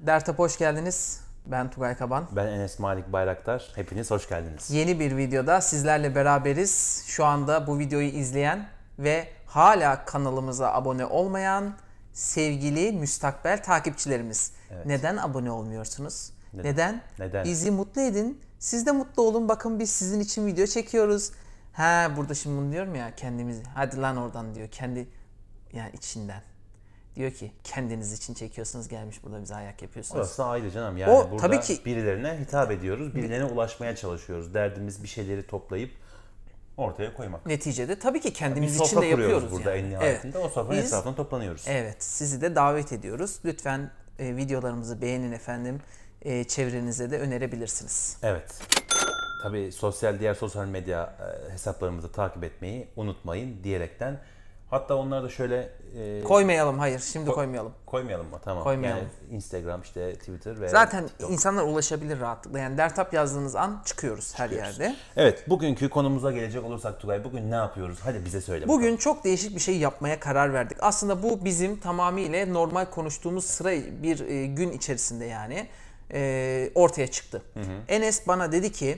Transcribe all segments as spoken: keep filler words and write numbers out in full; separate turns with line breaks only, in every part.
Dertap'a hoş geldiniz. Ben Tugay Kaban.
Ben Enes Malik Bayraktar. Hepiniz hoş geldiniz.
Yeni bir videoda sizlerle beraberiz. Şu anda bu videoyu izleyen ve hala kanalımıza abone olmayan sevgili müstakbel takipçilerimiz. Evet. Neden abone olmuyorsunuz? Neden? Neden?
Neden?
Bizi mutlu edin. Siz de mutlu olun. Bakın biz sizin için video çekiyoruz. Ha burada şimdi bunu diyorum ya kendimiz. Hadi lan oradan diyor. Kendi yani içinden. Diyor ki kendiniz için çekiyorsunuz, gelmiş burada bize ayak yapıyorsunuz.
Orası ayrı canım. Yani
o,
burada
tabii ki,
birilerine hitap ediyoruz. Birilerine ulaşmaya çalışıyoruz. Derdimiz bir şeyleri toplayıp ortaya koymak.
Neticede tabii ki kendimiz
bir
için de yapıyoruz.
Bir burada
yani.
en nihayetinde. Evet. O sofranın
Biz,
etrafına toplanıyoruz.
Evet. Sizi de davet ediyoruz. Lütfen e, videolarımızı beğenin efendim. E, çevrenize de önerebilirsiniz.
Evet. Tabii sosyal diğer sosyal medya hesaplarımızı takip etmeyi unutmayın diyerekten. Hatta onları da şöyle... E,
koymayalım, hayır. Şimdi
ko-
koymayalım.
Koymayalım mı? Tamam.
Koymayalım.
Yani Instagram, işte Twitter ve...
Zaten
TikTok.
insanlar ulaşabilir rahatlıkla. Yani Dertap yazdığınız an çıkıyoruz her
Çıkıyoruz.
yerde.
Evet, bugünkü konumuza gelecek olursak Tugay, bugün ne yapıyoruz? Hadi bize söyle
Bugün
bakalım.
çok değişik bir şey yapmaya karar verdik. Aslında bu bizim tamamıyla normal konuştuğumuz sıra bir e, gün içerisinde yani e, ortaya çıktı. Hı hı. Enes bana dedi ki...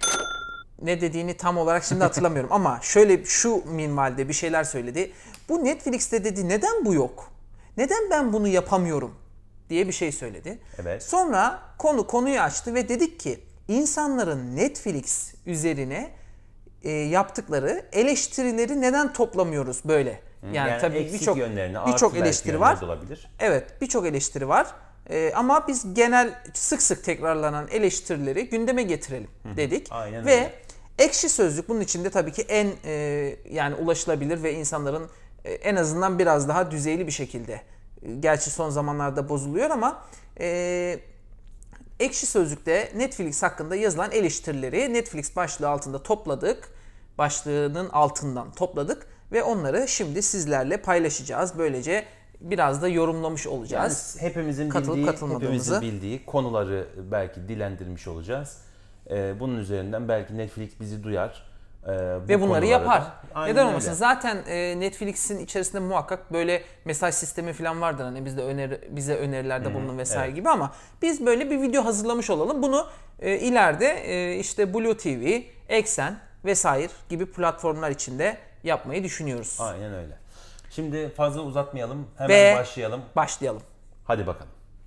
Ne dediğini tam olarak şimdi hatırlamıyorum ama şöyle şu minvalde bir şeyler söyledi. Bu Netflix'te dedi neden bu yok? Neden ben bunu yapamıyorum? Diye bir şey söyledi.
Evet.
Sonra konu konuyu açtı ve dedik ki insanların Netflix üzerine e, yaptıkları eleştirileri neden toplamıyoruz böyle?
Yani,
yani tabii birçok birçok eleştiri var.
Olabilir.
Evet, birçok eleştiri var. Ee, ama biz genel sık sık tekrarlanan eleştirileri gündeme getirelim dedik.
Aynen
ve
öyle.
Ekşi Sözlük bunun içinde tabii ki en e, yani ulaşılabilir ve insanların e, en azından biraz daha düzeyli bir şekilde. E, gerçi son zamanlarda bozuluyor ama e, Ekşi Sözlük'te Netflix hakkında yazılan eleştirileri Netflix başlığı altında topladık. Başlığının altından topladık ve onları şimdi sizlerle paylaşacağız. Böylece biraz da yorumlamış olacağız.
Yani hepimizin
Katılıp
bildiği, hepimizin bildiği konuları belki dilendirmiş olacağız. Ee, bunun üzerinden belki Netflix bizi duyar. Ee, bu
Ve bunları yapar. Neden olmasın?
Öyle.
Zaten e, Netflix'in içerisinde muhakkak böyle mesaj sistemi falan vardır. Hani bizde öneri, bize önerilerde hmm, bulunun vesaire evet. gibi ama biz böyle bir video hazırlamış olalım. Bunu e, ileride e, işte Blue T V, Eksen vesaire gibi platformlar içinde yapmayı düşünüyoruz.
Aynen öyle. Şimdi fazla uzatmayalım. Hemen
Ve
başlayalım.
Başlayalım.
Hadi bakalım.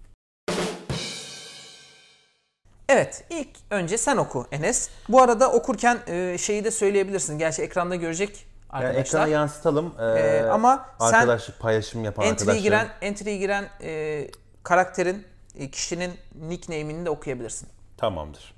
Evet, ilk önce sen oku Enes. Bu arada okurken e, şeyi de söyleyebilirsin. Gerçi ekranda görecek arkadaşlar. Yani
ekrana yansıtalım. Ee,
ee, ama
arkadaş,
sen
paylaşım yapan
entry'ye
arkadaşlar.
giren, entry'ye giren e, karakterin, e, kişinin nickname'ini de okuyabilirsin.
Tamamdır.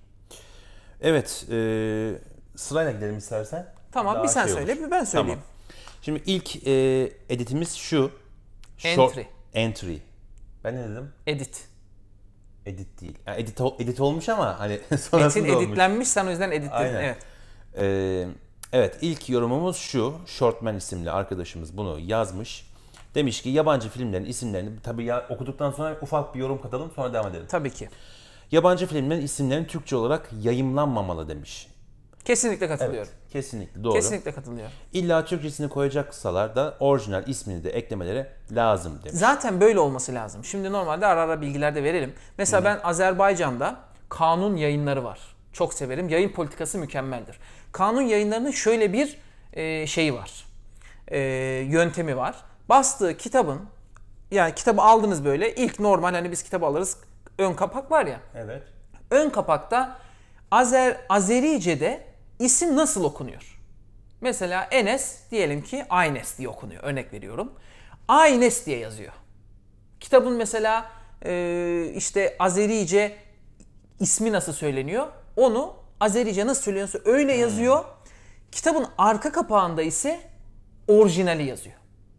Evet, e, sırayla gidelim istersen.
Tamam,
Daha
bir sen
şey
söyle,
olur.
bir ben söyleyeyim.
Tamam. Şimdi ilk e, editimiz şu.
Entry.
Short, entry. Ben ne dedim?
Edit.
Edit değil. Yani edit, edit olmuş ama hani sonrasında
Metin
olmuş.
editlenmiş, sen o yüzden edit dedin. Evet.
Ee, evet, ilk yorumumuz şu. Shortman isimli arkadaşımız bunu yazmış. Demiş ki yabancı filmlerin isimlerini, tabii ya, okuduktan sonra ufak bir yorum katalım sonra devam edelim.
Tabii ki.
Yabancı filmlerin isimlerinin Türkçe olarak yayımlanmamalı demiş.
Kesinlikle katılıyorum.
Evet, kesinlikle doğru.
Kesinlikle katılıyorum.
İlla Türkçesini koyacaksalar da orijinal ismini de eklemeleri lazım demiş.
Zaten böyle olması lazım. Şimdi normalde ara ara bilgiler de verelim. Mesela Hı. ben Azerbaycan'da kanun yayınları var. Çok severim. Yayın politikası mükemmeldir. Kanun yayınlarının şöyle bir e, şeyi var. E, yöntemi var. Bastığı kitabın, yani kitabı aldınız böyle. İlk normal hani biz kitabı alırız. Ön kapak var ya.
Evet.
Ön kapakta Azer Azerice'de isim nasıl okunuyor? Mesela Enes diyelim ki Aynes diye okunuyor. Örnek veriyorum. Aynes diye yazıyor. Kitabın mesela e, işte Azerice ismi nasıl söyleniyor? Onu Azerice nasıl söyleniyorsa öyle hmm. yazıyor. Kitabın arka kapağında ise orijinali yazıyor.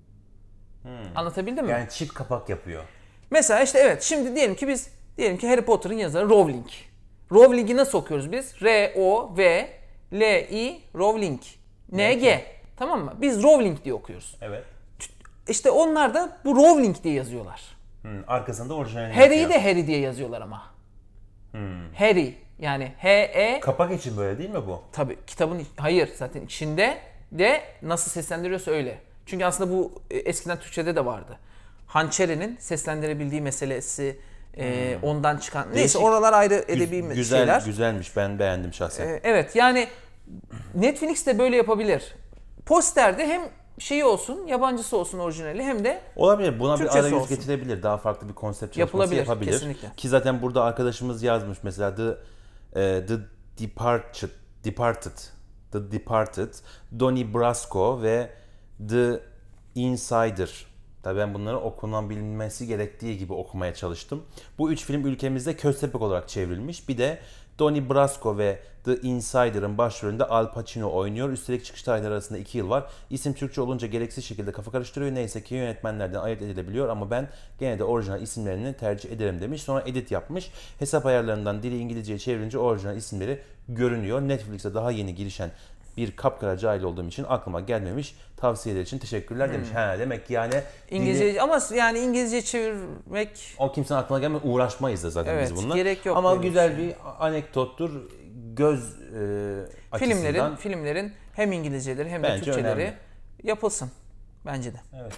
Hmm. Anlatabildim mi?
Yani çift kapak yapıyor.
Mesela işte evet şimdi diyelim ki biz diyelim ki Harry Potter'ın yazarı Rowling. Rowling'i nasıl okuyoruz biz? R O V L I Rowling. N G. Tamam mı? Biz Rowling diye okuyoruz.
Evet.
İşte onlar da bu Rowling diye yazıyorlar.
Hmm, arkasında orijinalini
Harry'i
yazıyor.
de Harry diye yazıyorlar ama.
Hmm.
Harry yani H E.
Kapak için böyle değil mi bu?
Tabii kitabın hayır zaten içinde de nasıl seslendiriyorsa öyle. Çünkü aslında bu eskiden Türkçe'de de vardı. Hançeri'nin seslendirebildiği meselesi e, hmm. ondan çıkan.
Değişik.
Neyse oralar ayrı edebi
Güzel,
şeyler.
Güzelmiş, ben beğendim şahsen.
E, evet yani Netflix de böyle yapabilir. Posterde hem şeyi olsun, yabancısı olsun orijinali hem de
olabilir. Buna
Türkçesi
bir arayüz
olsun.
Getirebilir. Daha farklı bir konsept çalışması yapabilir.
Kesinlikle.
Ki zaten burada arkadaşımız yazmış mesela The, e, The Departed, Departed, The Departed, Donnie Brasco ve The Insider. Tabii ben bunları okunabilmesi gerektiği gibi okumaya çalıştım. Bu üç film ülkemizde köstebek olarak çevrilmiş. Bir de Donnie Brasco ve The Insider'ın başrolünde Al Pacino oynuyor. Üstelik çıkış tarihleri arasında iki yıl var. İsim Türkçe olunca gereksiz şekilde kafa karıştırıyor. Neyse ki yönetmenlerden ayırt edilebiliyor ama ben gene de orijinal isimlerini tercih ederim demiş. Sonra edit yapmış. Hesap ayarlarından dili İngilizceye çevirince orijinal isimleri görünüyor. Netflix'e daha yeni girişen bir kapkara cahil olduğum için aklıma gelmemiş. Tavsiyeler için teşekkürler hmm. demiş. Ha demek ki yani
İngilizce
dili...
ama yani İngilizce çevirmek
o kimsenin aklına gelmez. Uğraşmayız da zaten
evet,
biz bununla.
Gerek yok.
Ama güzel bir anekdottur. Göz e, açısından.
Filmlerin filmlerin hem İngilizceleri hem de
Bence
Türkçeleri
önemli.
yapılsın bence de.
Evet.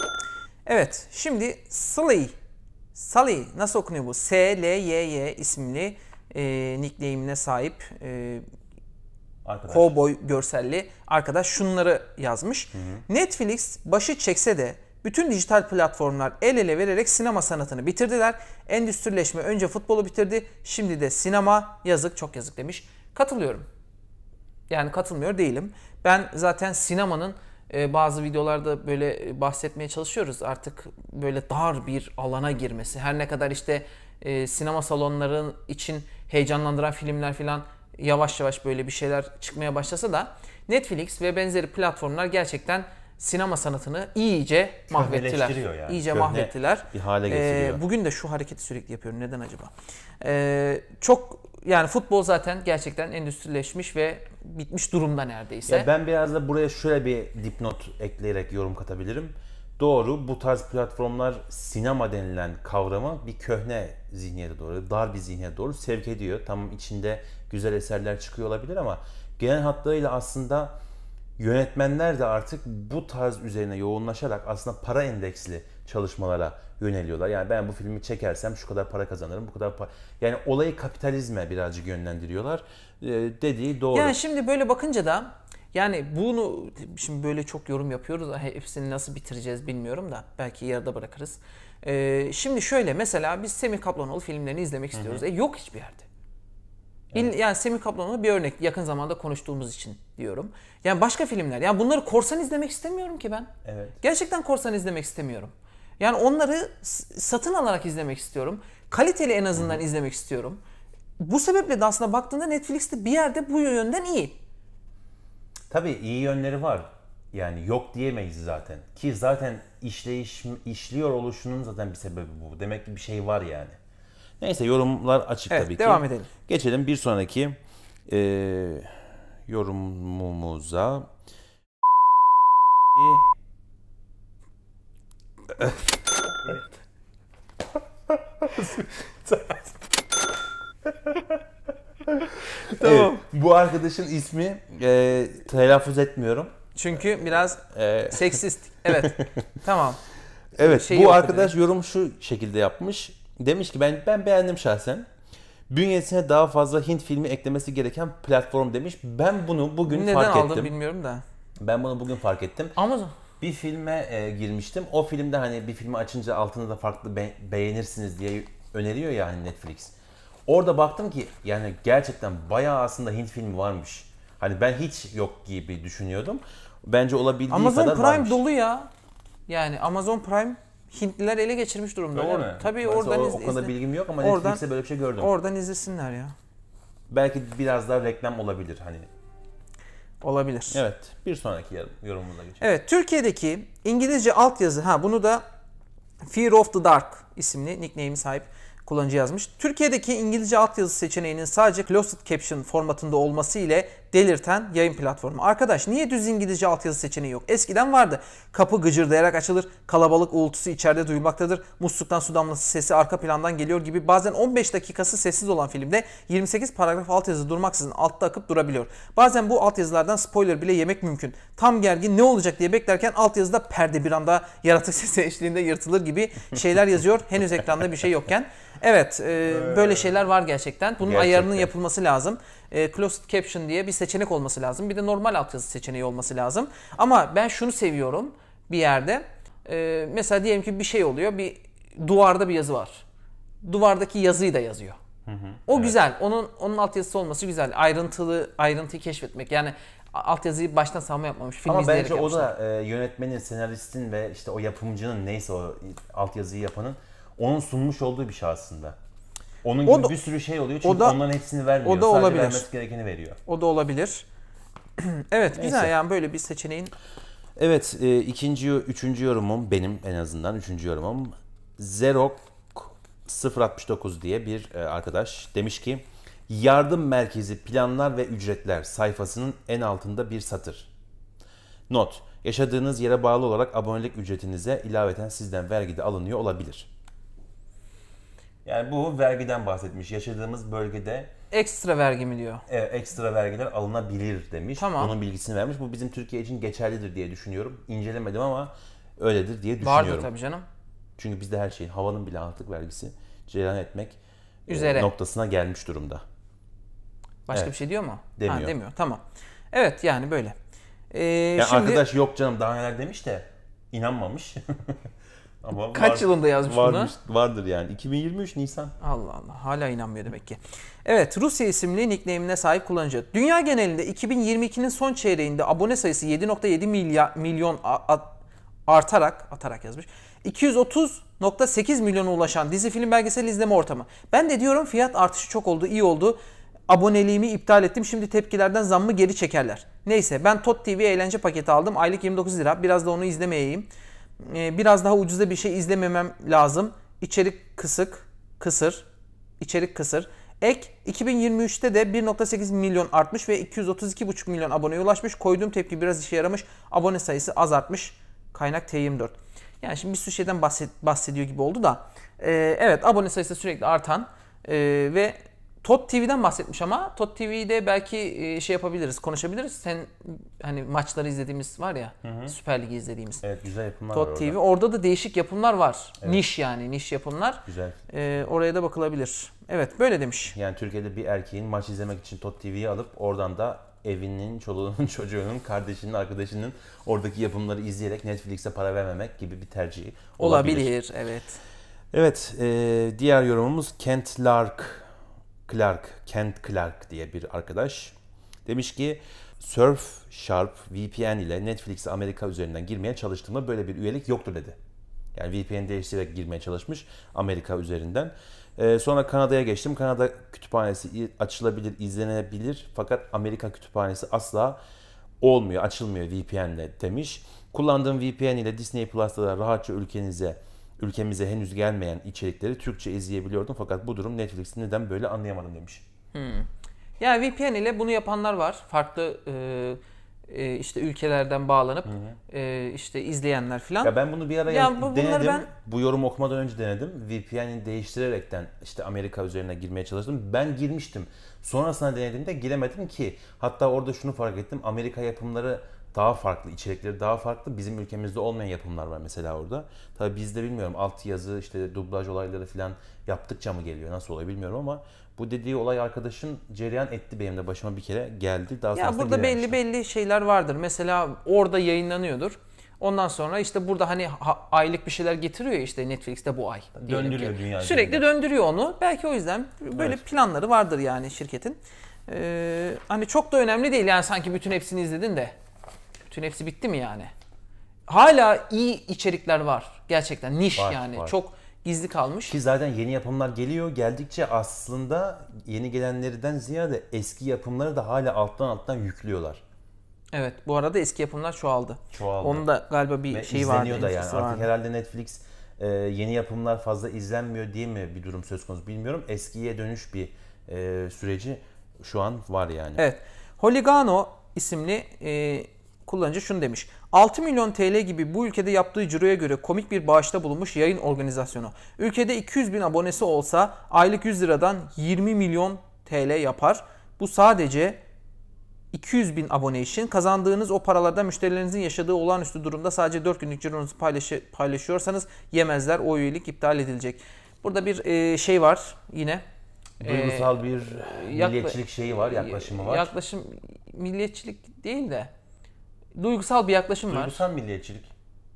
Evet. Şimdi Sully. Sully nasıl okunuyor bu? S L Y Y isimli e, nickname'ine sahip e,
Arkadaş.
Cowboy görselli arkadaş şunları yazmış. Hı hı. Netflix başı çekse de bütün dijital platformlar el ele vererek sinema sanatını bitirdiler. Endüstrileşme önce futbolu bitirdi, şimdi de sinema. Yazık, çok yazık demiş. Katılıyorum. Yani katılmıyor değilim. Ben zaten sinemanın e, bazı videolarda böyle bahsetmeye çalışıyoruz. Artık böyle dar bir alana girmesi. Her ne kadar işte e, sinema salonları için heyecanlandıran filmler falan yavaş yavaş böyle bir şeyler çıkmaya başlasa da Netflix ve benzeri platformlar gerçekten sinema sanatını iyice mahvettiler.
Yani.
İyice
Köhne
mahvettiler.
Bir hale getiriyor.
Ee, bugün de şu hareketi sürekli yapıyorum. Neden acaba? Ee, çok yani futbol zaten gerçekten endüstrileşmiş ve bitmiş durumda neredeyse.
Ya ben biraz da buraya şöyle bir dipnot ekleyerek yorum katabilirim. Doğru, bu tarz platformlar sinema denilen kavramı bir köhne zihniyete doğru, dar bir zihniyete doğru sevk ediyor. Tamam, içinde güzel eserler çıkıyor olabilir ama genel hatlarıyla aslında yönetmenler de artık bu tarz üzerine yoğunlaşarak aslında para endeksli çalışmalara yöneliyorlar. Yani ben bu filmi çekersem şu kadar para kazanırım, bu kadar para... Yani olayı kapitalizme birazcık yönlendiriyorlar. Ee, dediği doğru.
Yani şimdi böyle bakınca da yani bunu şimdi böyle çok yorum yapıyoruz. Hepsini nasıl bitireceğiz bilmiyorum da belki yarıda bırakırız. Ee, şimdi şöyle mesela biz Semih Kaplanoğlu filmlerini izlemek istiyoruz. Hı hı. E yok hiçbir yerde. Evet. Yani Semih Kaplanoğlu bir örnek, yakın zamanda konuştuğumuz için diyorum. Yani başka filmler. Yani bunları korsan izlemek istemiyorum ki ben.
Evet.
Gerçekten korsan izlemek istemiyorum. Yani onları satın alarak izlemek istiyorum. Kaliteli en azından Hı-hı. izlemek istiyorum. Bu sebeple de aslında baktığında Netflix'te bir yerde bu yönden iyi.
Tabii iyi yönleri var. Yani yok diyemeyiz zaten. Ki zaten işleyiş, işliyor oluşunun zaten bir sebebi bu. Demek ki bir şey var yani. Neyse, yorumlar açık
evet,
tabii ki.
Devam edelim.
Geçelim bir sonraki e, yorumumuza.
Tamam.
Evet, bu arkadaşın ismi e, telaffuz etmiyorum.
Çünkü biraz e... seksist. Evet. Tamam.
Evet, şey bu arkadaş dedi. Yorum şu şekilde yapmış. Demiş ki ben ben beğendim şahsen. Bünyesine daha fazla Hint filmi eklemesi gereken platform demiş. Ben bunu bugün
Neden
fark ettim.
Neden aldım bilmiyorum da.
Ben bunu bugün fark ettim.
Amazon.
Bir filme e, girmiştim. O filmde hani bir filmi açınca altında da farklı be- beğenirsiniz diye öneriyor ya hani Netflix. Orada baktım ki yani gerçekten bayağı aslında Hint filmi varmış. Hani ben hiç yok gibi düşünüyordum. Bence olabildiği
Amazon
kadar
Prime
varmış.
dolu ya. Yani Amazon Prime Hintliler ele geçirmiş durumda.
Öyle
Or-
mi?
Tabii
Mesela
oradan
o,
izle.
O konuda bilgim yok ama
oradan,
Netflix'te böyle bir şey gördüm.
Oradan izlesinler ya.
Belki biraz daha reklam olabilir hani.
Olabilir.
Evet. Bir sonraki yorumumuza geçelim.
Evet. Türkiye'deki İngilizce altyazı, ha bunu da Fear of the Dark isimli nickname'i sahip kullanıcı yazmış. Türkiye'deki İngilizce altyazı seçeneğinin sadece closed caption formatında olması ile delirten yayın platformu. Arkadaş niye düz İngilizce altyazı seçeneği yok? Eskiden vardı. Kapı gıcırdayarak açılır, kalabalık uğultusu içeride duyulmaktadır, musluktan su damlası sesi arka plandan geliyor gibi bazen on beş dakikası sessiz olan filmde yirmi sekiz paragraf altyazı durmaksızın altta akıp durabiliyor. Bazen bu altyazılardan spoiler bile yemek mümkün. Tam gergin ne olacak diye beklerken altyazıda perde bir anda yaratık sesi eşliğinde yırtılır gibi şeyler yazıyor henüz ekranda bir şey yokken. Evet, e, böyle şeyler var gerçekten. Bunun
Gerçekten.
ayarının yapılması lazım. E, closed caption diye bir seçenek olması lazım. Bir de normal altyazı seçeneği olması lazım. Ama ben şunu seviyorum bir yerde. E, mesela diyelim ki bir şey oluyor, bir duvarda bir yazı var. Duvardaki yazıyı da yazıyor. Hı hı, o evet. Güzel. Onun onun altyazısı olması güzel. Ayrıntılı ayrıntıyı keşfetmek. Yani altyazıyı baştan savma yapmamış. Film
Ama bence
yapmışlar.
o da e, yönetmenin, senaristin ve işte o yapımcının neyse o altyazıyı yapanın onun sunmuş olduğu bir şey aslında. Onun gibi da, bir sürü şey oluyor çünkü da, onların hepsini vermiyor.
O da
Sadece
olabilir.
vermesi gerekeni veriyor.
O da olabilir. Evet, neyse. Güzel yani böyle bir seçeneğin.
Evet, e, ikinci, üçüncü yorumum benim en azından üçüncü yorumum. Zerok sıfır altmış dokuz diye bir e, arkadaş demiş ki yardım merkezi planlar ve ücretler sayfasının en altında bir satır. Not: yaşadığınız yere bağlı olarak abonelik ücretinize ilaveten sizden vergi de alınıyor olabilir. Yani bu vergiden bahsetmiş. Yaşadığımız bölgede
ekstra vergi mi diyor?
Evet, ekstra vergiler alınabilir demiş.
Tamam.
Bunun bilgisini vermiş. Bu bizim Türkiye için geçerlidir diye düşünüyorum. İncelemedim ama öyledir diye düşünüyorum.
Vardır tabii canım.
Çünkü bizde her şeyin, havanın bile artık vergisi cereyan etmek
üzere
noktasına gelmiş durumda.
Başka evet. bir şey diyor mu?
Demiyor.
Ha, demiyor. Tamam. Evet yani böyle. Ee,
yani
şimdi...
Arkadaş yok canım daha neler demiş de inanmamış.
Ama kaç var, yılında yazmış
varmış,
bunu?
Vardır yani. iki bin yirmi üç Nisan.
Allah Allah. Hala inanmıyor demek ki. Evet, Rusya isimli nickname'ine sahip kullanıcı. Dünya genelinde iki bin yirmi ikinin son çeyreğinde abone sayısı yedi nokta yedi milyon artarak atarak yazmış. iki yüz otuz nokta sekiz milyona ulaşan dizi, film, belgesel izleme ortamı. Ben de diyorum fiyat artışı çok oldu, iyi oldu. Aboneliğimi iptal ettim. Şimdi tepkilerden zammı geri çekerler. Neyse, ben T O T T V eğlence paketi aldım. Aylık yirmi dokuz lira. Biraz da onu izlemeyeyim. Biraz daha ucuza bir şey izlememem lazım. İçerik kısık, kısır. İçerik kısır. Ek iki bin yirmi üçte de bir nokta sekiz milyon artmış ve iki yüz otuz iki buçuk milyon aboneye ulaşmış. Koyduğum tepki biraz işe yaramış. Abone sayısı az artmış. Kaynak T yirmi dört. Yani şimdi bir sürü şeyden bahset, bahsediyor gibi oldu da. Ee, evet, abone sayısı sürekli artan ee, ve T O T T V'den bahsetmiş ama T O T T V'de belki şey yapabiliriz, konuşabiliriz. Sen hani maçları izlediğimiz var ya, hı hı. Süper Lig'i izlediğimiz.
Evet, güzel yapımlar
T O T T V, var orada. Orada da değişik yapımlar var. Evet. Niş yani, niş yapımlar.
Güzel.
Ee, oraya da bakılabilir. Evet, böyle demiş.
Yani Türkiye'de bir erkeğin maç izlemek için T O T T V'yi alıp oradan da evinin, çoluğunun, çocuğunun, kardeşinin, arkadaşının oradaki yapımları izleyerek Netflix'e para vermemek gibi bir tercih olabilir.
Olabilir, evet.
Evet, e, diğer yorumumuz Kent Lark. Clark, Kent Clark diye bir arkadaş. Demiş ki Surfshark V P N ile Netflix'e Amerika üzerinden girmeye çalıştığımda böyle bir üyelik yoktur dedi. Yani V P N değiştirerek girmeye çalışmış Amerika üzerinden. Ee, sonra Kanada'ya geçtim. Kanada kütüphanesi açılabilir, izlenebilir. Fakat Amerika kütüphanesi asla olmuyor, açılmıyor V P N ile demiş. Kullandığım V P N ile Disney Plus'ta da rahatça ülkenize ülkemize henüz gelmeyen içerikleri Türkçe izleyebiliyordum. Fakat bu durum Netflix'te neden böyle anlayamadım demiş.
Hmm. Yani V P N ile bunu yapanlar var. Farklı e, e, işte ülkelerden bağlanıp hı hı. E, işte izleyenler falan.
Ya ben bunu bir ara ya bu, denedim. Ben... Bu yorumu okumadan önce denedim. V P N'i değiştirerekten işte Amerika üzerine girmeye çalıştım. Ben girmiştim. Sonrasında denediğimde giremedim ki. Hatta orada şunu fark ettim. Amerika yapımları daha farklı, içerikleri daha farklı. Bizim ülkemizde olmayan yapımlar var mesela orada. Tabii bizde bilmiyorum alt yazı, işte dublaj olayları falan yaptıkça mı geliyor, nasıl oluyor bilmiyorum ama bu dediği olay arkadaşın cereyan etti, benim de başıma bir kere geldi. Daha
ya burada belli belli şeyler vardır. Mesela orada yayınlanıyordur. Ondan sonra işte burada hani ha, aylık bir şeyler getiriyor ya, işte Netflix'te bu ay.
Döndürüyor dünya.
Sürekli üzerinde. Döndürüyor onu. Belki o yüzden böyle evet. planları vardır yani şirketin. Ee, hani çok da önemli değil yani, sanki bütün hepsini izledin de. Bütün hepsi bitti mi yani? Hala iyi içerikler var. Gerçekten niş var, yani. Var. Çok gizli kalmış.
Ki zaten yeni yapımlar geliyor. Geldikçe aslında yeni gelenlerden ziyade eski yapımları da hala alttan alttan yüklüyorlar.
Evet. Bu arada eski yapımlar çoğaldı.
Çoğaldı.
Onun da galiba bir
Ve
şeyi vardı.
İzleniyor da yani. Artık herhalde Netflix e, yeni yapımlar fazla izlenmiyor diye mi bir durum söz konusu bilmiyorum. Eskiye dönüş bir e, süreci şu an var yani.
Evet. Holigano isimli e, kullanıcı şunu demiş. altı milyon T L gibi bu ülkede yaptığı ciroya göre komik bir bağışta bulunmuş yayın organizasyonu. Ülkede iki yüz bin abonesi olsa aylık yüz liradan yirmi milyon T L yapar. Bu sadece iki yüz bin abone için. Kazandığınız o paralardan müşterilerinizin yaşadığı olağanüstü durumda sadece dört günlük cironuzu paylaşı, paylaşıyorsanız yemezler. O üyelik iptal edilecek. Burada bir e, şey var yine.
Duygusal
E,
bir
yakla-
milliyetçilik şeyi var, yaklaşımı var.
Yaklaşım milliyetçilik değil de duygusal bir yaklaşım var.
Duygusal milliyetçilik.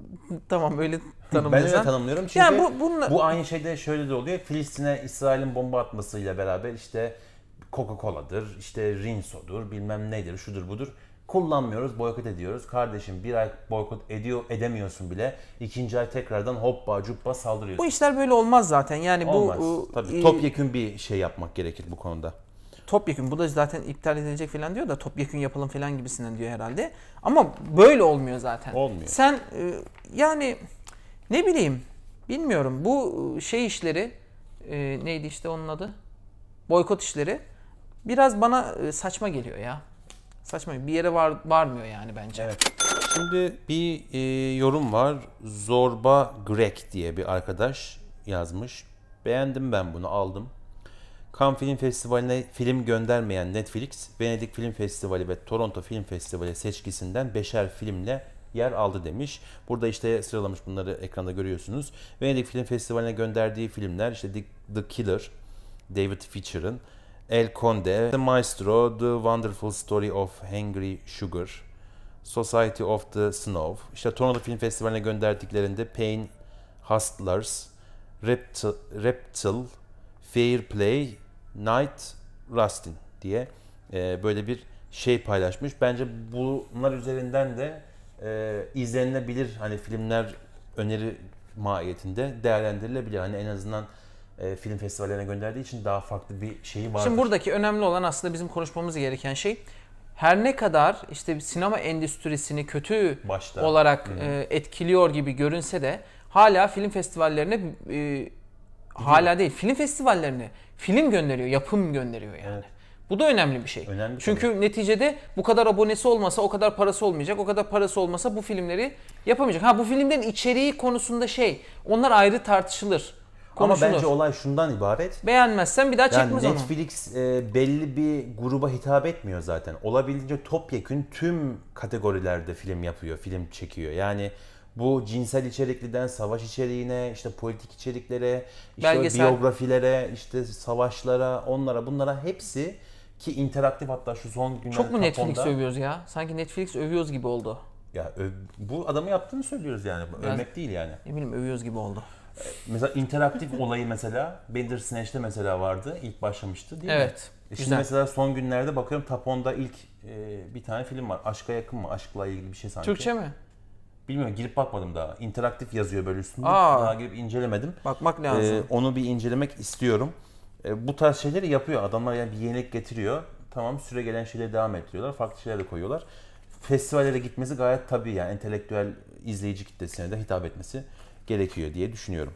Tamam öyle
Ben
tanımlıyorsan.
öyle tanımlıyorum çünkü
Yani bu, bununla...
bu aynı şeyde şöyle de oluyor. Filistin'e İsrail'in bomba atmasıyla beraber işte Coca-Cola'dır, işte Rinso'dur, bilmem nedir, şudur budur. Kullanmıyoruz, boykot ediyoruz. Kardeşim bir ay boykot ediyor, edemiyorsun bile. İkinci ay tekrardan hoppa cuppa saldırıyorsun.
Bu işler böyle olmaz zaten. Yani
Olmaz.
bu
Tabii
e,
topyekün bir şey yapmak gerekir bu konuda.
topyekün. Bu da zaten iptal edilecek falan diyor da topyekün yapalım falan gibisinden diyor herhalde. Ama böyle olmuyor zaten.
Olmuyor.
Sen e, yani ne bileyim bilmiyorum bu şey işleri e, neydi işte onun adı? Boykot işleri biraz bana e, saçma geliyor ya. Saçma bir yere var, varmıyor yani bence.
Evet. Şimdi bir e, yorum var. Zorba Greg diye bir arkadaş yazmış. Beğendim ben bunu, aldım. Cannes Film Festivali'ne film göndermeyen Netflix, Venedik Film Festivali ve Toronto Film Festivali seçkisinden beşer filmle yer aldı demiş. Burada işte sıralamış, bunları ekranda görüyorsunuz. Venedik Film Festivali'ne gönderdiği filmler işte The, The Killer, David Fincher'ın, El Conde, The Maestro, The Wonderful Story of Hungry Sugar, Society of the Snow. İşte Toronto Film Festivali'ne gönderdiklerinde Pain Hustlers, Reptile, Reptile Fair Play, Night Rustin diye e, böyle bir şey paylaşmış. Bence bunlar üzerinden de e, izlenilebilir hani filmler öneri mahiyetinde değerlendirilebilir. Hani en azından e, film festivallerine gönderdiği için daha farklı bir şeyi vardır.
Şimdi buradaki önemli olan aslında bizim konuşmamız gereken şey her ne kadar işte sinema endüstrisini kötü
Başta.
olarak e, etkiliyor gibi görünse de hala film festivallerine e, hala değil film festivallerine film gönderiyor, yapım gönderiyor yani. Evet. Bu da önemli bir şey.
Önemli
Çünkü
tabii.
neticede bu kadar abonesi olmasa o kadar parası olmayacak. O kadar parası olmasa bu filmleri yapamayacak. Ha bu filmlerin içeriği konusunda şey onlar ayrı tartışılır. Konuşulur.
Ama bence olay şundan ibaret.
Beğenmezsen bir daha
Yani
çekmez onu.
Netflix e, belli bir gruba hitap etmiyor zaten. Olabildiğince topyekün tüm kategorilerde film yapıyor, film çekiyor. Yani bu cinsel içerikliden savaş içeriğine, işte politik içeriklere, işte
Belgesel.
biyografilere, işte savaşlara, onlara, bunlara hepsi ki interaktif, hatta şu son günlerde
Çok mu Netflix
Tapon'da-
övüyoruz ya? Sanki Netflix övüyoruz gibi oldu.
Ya ö- bu adamı yaptığını söylüyoruz yani.
Biraz-
Övmek değil yani.
Ne bileyim övüyoruz gibi oldu.
Mesela interaktif olayı mesela Bandersnatch'te mesela vardı. İlk başlamıştı değil mi?
Evet.
E Şimdi
Güzel.
mesela son günlerde bakıyorum Tapon'da ilk e, bir tane film var. Aşka Yakın mı? Aşkla ilgili bir şey sanki.
Türkçe mi?
Bilmiyorum, girip bakmadım daha. İnteraktif yazıyor böyle üstünde.
Aa.
Daha girip incelemedim.
Bakmak lazım.
E, onu bir incelemek istiyorum. E, bu tarz şeyleri yapıyor. Adamlar yani bir yenilik getiriyor. Tamam, süre gelen şeyleri devam ettiriyorlar. Farklı şeyler de koyuyorlar. Festivallere gitmesi gayet tabii yani. Entelektüel izleyici kitlesine de hitap etmesi gerekiyor diye düşünüyorum.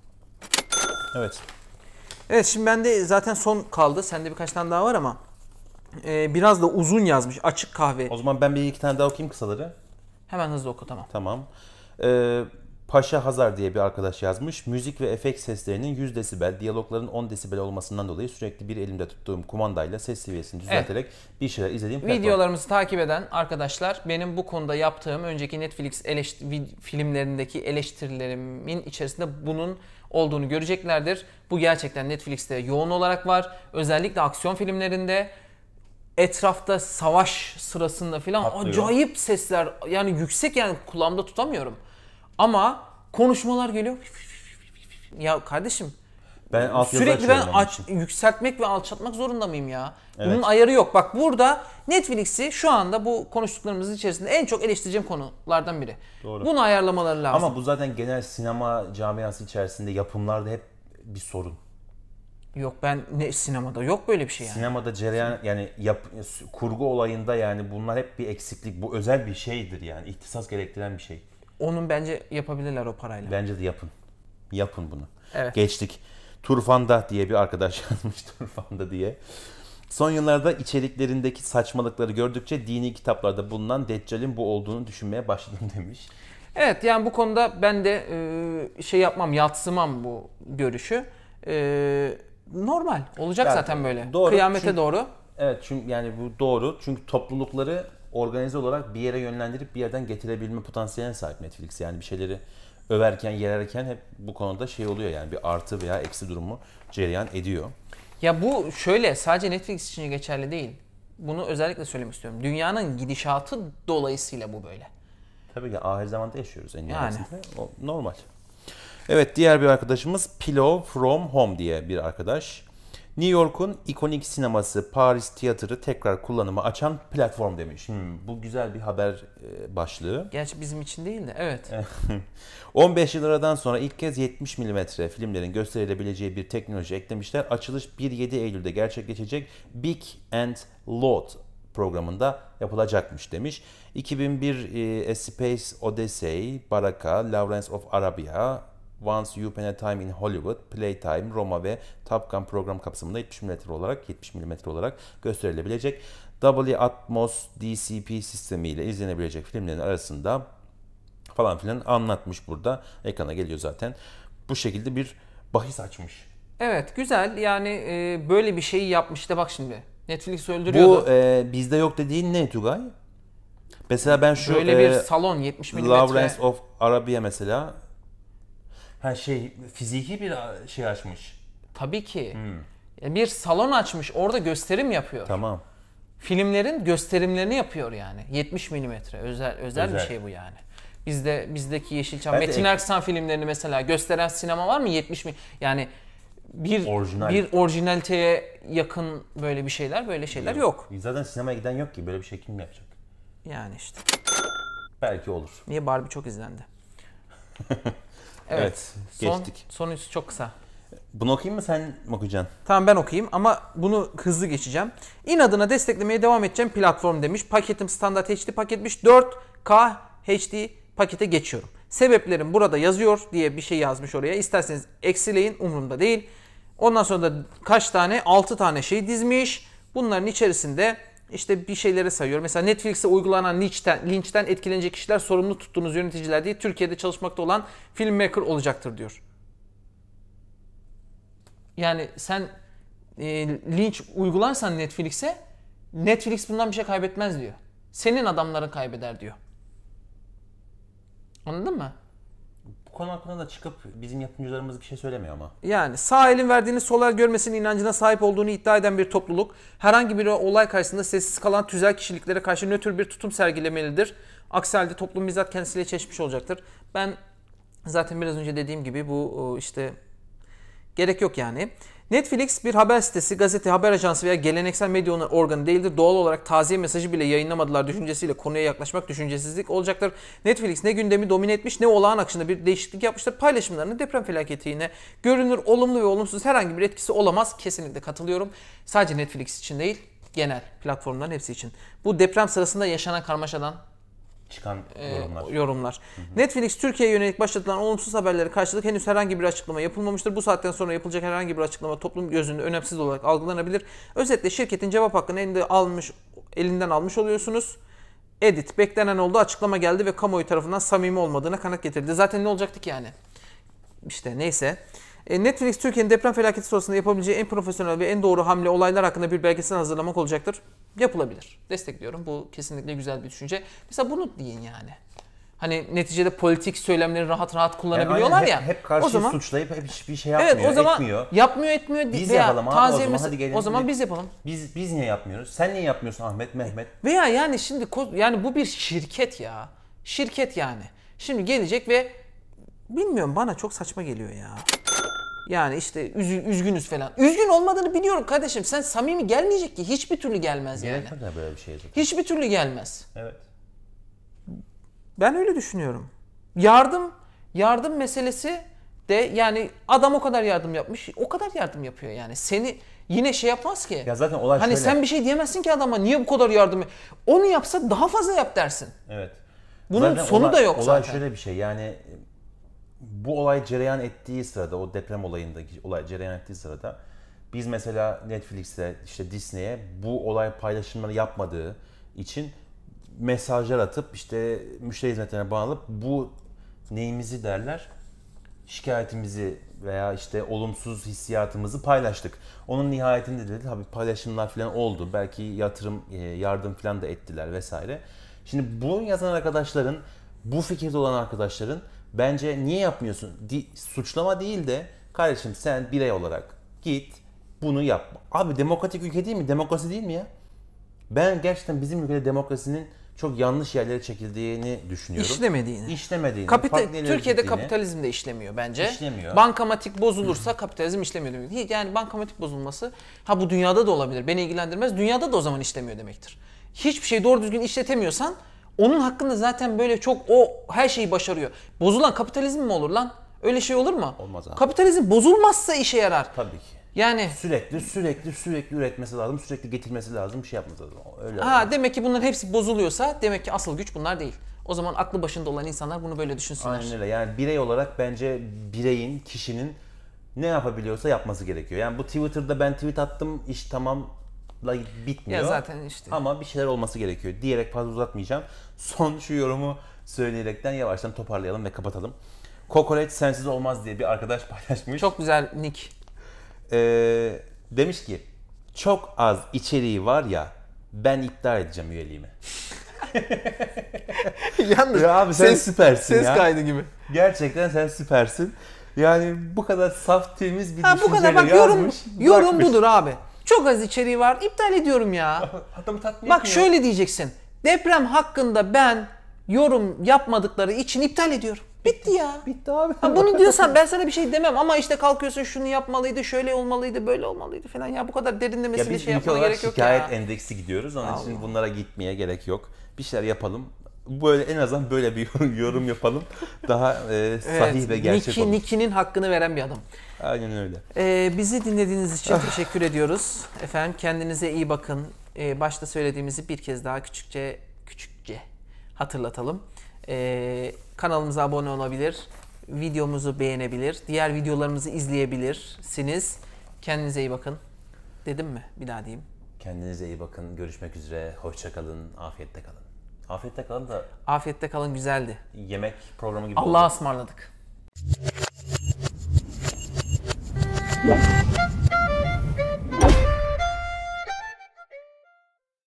Evet.
Evet şimdi bende zaten son kaldı. Sende birkaç tane daha var ama e, biraz da uzun yazmış. Açık kahve.
O zaman ben bir iki tane daha okuyayım kısaları.
Hemen hızlı oku tamam.
Tamam. Ee, Paşa Hazar diye bir arkadaş yazmış. Müzik ve efekt seslerinin yüz desibel, diyalogların on desibel olmasından dolayı sürekli bir elimde tuttuğum kumandayla ses seviyesini düzelterek bir şeyler izlediğim platform.
Videolarımızı takip eden arkadaşlar benim bu konuda yaptığım önceki Netflix eleşt- vid- filmlerindeki eleştirilerimin içerisinde bunun olduğunu göreceklerdir. Bu gerçekten Netflix'te yoğun olarak var. Özellikle aksiyon filmlerinde etrafta savaş sırasında falan
Patlıyor.
acayip sesler yani yüksek yani kulağımda tutamıyorum. Ama konuşmalar geliyor. Ya kardeşim
Ben altyazı
sürekli ben
açıyorum onun
aç,
için.
yükseltmek ve alçaltmak zorunda mıyım ya?
Evet.
Bunun ayarı yok. Bak burada Netflix'i şu anda bu konuştuklarımızın içerisinde en çok eleştireceğim konulardan biri.
Doğru.
Bunu ayarlamaları lazım.
Ama bu zaten genel sinema camiası içerisinde yapımlarda hep bir sorun.
Yok ben ne sinemada yok böyle bir şey yani.
Sinemada cereyan yani yap, kurgu olayında yani bunlar hep bir eksiklik. Bu özel bir şeydir yani. İhtisas gerektiren bir şey.
Onun bence yapabilirler o parayla.
Bence de yapın. Yapın bunu.
Evet.
Geçtik. Turfanda diye bir arkadaş yazmış, Turfanda diye. Son yıllarda içeriklerindeki saçmalıkları gördükçe dini kitaplarda bulunan Deccal'in bu olduğunu düşünmeye başladım demiş.
Evet yani bu konuda ben de e, şey yapmam, yadsımam bu görüşü. E, normal. Olacak
Yani
zaten böyle.
doğru,
Kıyamete
çünkü-
doğru.
Evet, çünkü yani bu doğru. Çünkü toplulukları organize olarak bir yere yönlendirip bir yerden getirebilme potansiyeline sahip Netflix. Yani bir şeyleri överken, yererken hep bu konuda şey oluyor yani bir artı veya eksi durumu cereyan ediyor.
Ya bu şöyle sadece Netflix için geçerli değil. Bunu özellikle söylemek istiyorum. Dünyanın gidişatı dolayısıyla bu böyle.
Tabii ki ahir zamanda yaşıyoruz en
Yani.
nihayetinde. O normal. Evet, diğer bir arkadaşımız Pillow from Home diye bir arkadaş. New York'un ikonik sineması Paris Tiyatro'yu tekrar kullanıma açan platform demiş. Hmm, bu güzel bir haber e, başlığı.
Gerçi bizim için değil de evet.
on beş yıl aradan sonra ilk kez yetmiş milimetre filmlerin gösterilebileceği bir teknoloji eklemişler. Açılış bir yedi Eylül'de gerçekleşecek Big and Loud programında yapılacakmış demiş. iki bin bir e, A Space Odyssey, Baraka, Lawrence of Arabia, Once Upon a Time in Hollywood, Playtime, Roma ve Top Gun program kapsamında yetmiş milimetre olarak yetmiş milimetre olarak gösterilebilecek. Dolby Atmos D C P sistemiyle izlenebilecek filmlerin arasında falan filan anlatmış burada. Ekrana geliyor zaten. Bu şekilde bir bahis açmış.
Evet güzel yani e, böyle bir şeyi yapmış da bak şimdi. Netflix öldürüyordu.
Bu e, bizde yok dediğin ne Tugay? Mesela ben şu
Böyle bir
e,
salon yetmiş milimetre.
Lawrence of Arabia mesela ha şey fiziki bir şey açmış.
Tabii ki.
Hmm.
Yani bir salon açmış orada gösterim yapıyor.
Tamam.
Filmlerin gösterimlerini yapıyor yani. yetmiş milimetre özel, özel
Özel.
bir şey bu yani. Bizde bizdeki Yeşilçam,
Ben de
Metin
ek-
Erksan filmlerini mesela gösteren sinema var mı? yetmiş mi? Yani bir
Orijinal.
bir orijinaliteye yakın böyle bir şeyler, böyle şeyler yok.
Zaten sinemaya giden yok ki böyle bir şey kim yapacak?
Yani işte.
Belki olur.
Niye Barbie çok izlendi?
Evet,
son,
geçtik.
Sonuncusu çok kısa.
Bunu okuyayım mı sen mi okuyacaksın?
Tamam ben okuyayım ama bunu hızlı geçeceğim. İnadına desteklemeye devam edeceğim platform demiş. Paketim standart H D paketmiş. dört K H D pakete geçiyorum. Sebeplerim burada yazıyor diye bir şey yazmış oraya. İsterseniz eksileyin umurumda değil. Ondan sonra da kaç tane? altı tane şey dizmiş. Bunların içerisinde işte bir şeyleri sayıyor. Mesela Netflix'e uygulanan linçten, linçten etkilenecek kişiler sorumlu tuttuğunuz yöneticiler değil, Türkiye'de çalışmakta olan filmmaker olacaktır diyor. Yani sen e, linç uygularsan Netflix'e, Netflix bundan bir şey kaybetmez diyor. Senin adamların kaybeder diyor. Anladın mı?
Bu konu hakkında da çıkıp bizim yapımcılarımız bir şey söylemiyor ama.
Yani sağ elin verdiğini sol el görmesinin inancına sahip olduğunu iddia eden bir topluluk herhangi bir olay karşısında sessiz kalan tüzel kişiliklere karşı nötr bir tutum sergilemelidir. Aksi halde toplum bizzat kendisiyle çelişmiş olacaktır. Ben zaten biraz önce dediğim gibi bu işte gerek yok yani. Netflix bir haber sitesi, gazete, haber ajansı veya geleneksel medya organı değildir. Doğal olarak taziye mesajı bile yayınlamadılar düşüncesiyle konuya yaklaşmak düşüncesizlik olacaktır. Netflix ne gündemi domine etmiş ne olağan akışında bir değişiklik yapmıştır. Paylaşımlarını deprem felaketine görünür, olumlu ve olumsuz herhangi bir etkisi olamaz. Kesinlikle katılıyorum. Sadece Netflix için değil, genel platformların hepsi için. Bu deprem sırasında yaşanan karmaşadan
Çıkan yorumlar.
E, yorumlar. Hı hı. Netflix Türkiye'ye yönelik başlatılan olumsuz haberlere karşılık henüz herhangi bir açıklama yapılmamıştır. Bu saatten sonra yapılacak herhangi bir açıklama toplum gözünde önemsiz olarak algılanabilir. Özetle şirketin cevap hakkını elinde almış, elinden almış oluyorsunuz. Edit. Beklenen oldu, açıklama geldi ve kamuoyu tarafından samimi olmadığına kanıt getirildi. Zaten ne olacaktı ki yani? İşte neyse. Netflix Türkiye'nin deprem felaketi sonrasında yapabileceği en profesyonel ve en doğru hamle olaylar hakkında bir belgesel hazırlamak olacaktır. Yapılabilir. Destekliyorum. Bu kesinlikle güzel bir düşünce. Mesela bunu deyin yani. Hani neticede politik söylemleri rahat rahat kullanabiliyorlar
yani
ya.
Hep, hep karşıyı
o zaman,
suçlayıp hep hiçbir şey yapmıyor,
evet, o zaman
etmiyor.
Yapmıyor, etmiyor.
Biz
veya
yapalım abi o zaman hadi gelin.
O zaman biz yapalım.
Biz biz niye yapmıyoruz? Sen niye yapmıyorsun Ahmet, Mehmet?
Veya yani şimdi yani bu bir şirket ya. Şirket yani. Şimdi gelecek ve bilmiyorum bana çok saçma geliyor ya. Yani işte üz- üzgünüz falan. Üzgün olmadığını biliyorum kardeşim. Sen samimi gelmeyecek ki. Hiçbir türlü gelmez yani.
Gerek var böyle bir şey zaten.
Hiçbir türlü gelmez.
Evet.
Ben öyle düşünüyorum. Yardım, yardım meselesi de yani adam o kadar yardım yapmış. O kadar yardım yapıyor yani. Seni yine şey yapmaz ki.
Ya zaten olay
hani
şöyle.
sen bir şey diyemezsin ki adama. Niye bu kadar yardım? Onu yapsa daha fazla yap dersin.
Evet.
Bunun
zaten
sonu
olay,
da yok
olay
zaten.
Olay şöyle bir şey yani bu olay cereyan ettiği sırada, o deprem olayındaki olay cereyan ettiği sırada biz mesela Netflix'e, işte Disney'e bu olay paylaşımları yapmadığı için mesajlar atıp işte müşteri hizmetlerine bağlanıp bu neyimizi derler, şikayetimizi veya işte olumsuz hissiyatımızı paylaştık. Onun nihayetinde de tabii paylaşımlar falan oldu. Belki yatırım, yardım falan da ettiler vesaire. Şimdi bunu yazan arkadaşların, bu fikirde olan arkadaşların Bence niye yapmıyorsun? Di- suçlama değil de kardeşim sen birey olarak git bunu yap. Abi demokratik ülke değil mi? Demokrasi değil mi ya? Ben gerçekten bizim ülkede demokrasinin çok yanlış yerlere çekildiğini düşünüyorum.
İşlemediğini.
İşlemediğini.
Kapita-
farklı yerlere
Türkiye'de
gittiğini.
kapitalizm de işlemiyor bence.
İşlemiyor.
Bankamatik bozulursa kapitalizm işlemiyor demek. Hiç- Yani bankamatik bozulması, ha bu dünyada da olabilir. Beni ilgilendirmez. Dünyada da o zaman işlemiyor demektir. Hiçbir şey doğru düzgün işletemiyorsan onun hakkında zaten böyle çok o her şeyi başarıyor. Bozulan kapitalizm mi olur lan? Öyle şey olur mu?
Olmaz abi.
Kapitalizm bozulmazsa işe yarar.
Tabii ki.
Yani
Sürekli sürekli sürekli üretmesi lazım, sürekli getirmesi lazım, bir şey yapması lazım. Öyle.
ha demek ki bunların hepsi bozuluyorsa demek ki asıl güç bunlar değil. O zaman aklı başında olan insanlar bunu böyle düşünsünler.
Aynen öyle. Yani birey olarak bence bireyin, kişinin ne yapabiliyorsa yapması gerekiyor. Yani bu Twitter'da ben tweet attım, iş tamamla bitmiyor.
Ya zaten işte.
Ama bir şeyler olması gerekiyor. Diyerek fazla uzatmayacağım. Son şu yorumu söyleyerekten yavaştan toparlayalım ve kapatalım. Kokoreç sensiz olmaz diye bir arkadaş paylaşmış.
Çok güzel nick.
Ee, demiş ki çok az içeriği var ya ben iptal edeceğim üyeliğimi.
Yalnız
Ya abi sen süpersin
ses
ya.
kaydı gibi.
Gerçekten sen süpersin. Yani bu kadar saf temiz bir
Ha bu kadar
düşünceyle
bak yorum
yazmış,
yorum
bırakmış.
budur abi. Çok az içeriği var. İptal ediyorum ya.
Adamı tatmin
Bak
etmiyor.
şöyle diyeceksin. Deprem hakkında ben yorum yapmadıkları için iptal ediyorum. Bitti ya.
Bitti abi.
Ha bunu diyorsan ben sana bir şey demem ama işte kalkıyorsun şunu yapmalıydı, şöyle olmalıydı, böyle olmalıydı falan. Ya bu kadar derinlemesi
Ya
bir
biz
şey
ülke
yapmana
olarak
gerek yok
şikayet
ya.
endeksi gidiyoruz. Onun için
Allah.
bunlara gitmeye gerek yok. Bir şeyler yapalım. Böyle en azından böyle bir yorum yapalım. Daha e, sahih
Evet,
ve gerçek
Nick'i,
olur.
Nick'inin hakkını veren bir adam.
Aynen öyle.
Ee, bizi dinlediğiniz için teşekkür ediyoruz. Efendim kendinize iyi bakın. Ee, başta söylediğimizi bir kez daha küçükçe küçükçe hatırlatalım. Ee, kanalımıza abone olabilir, videomuzu beğenebilir, diğer videolarımızı izleyebilirsiniz. Kendinize iyi bakın. Dedim mi? Bir daha diyeyim.
Kendinize iyi bakın. Görüşmek üzere. Hoşça kalın. Afiyette kalın. Afiyette kalın da
Afiyette kalın, güzeldi.
yemek programı gibi
Allah'a
oldu.
ısmarladık.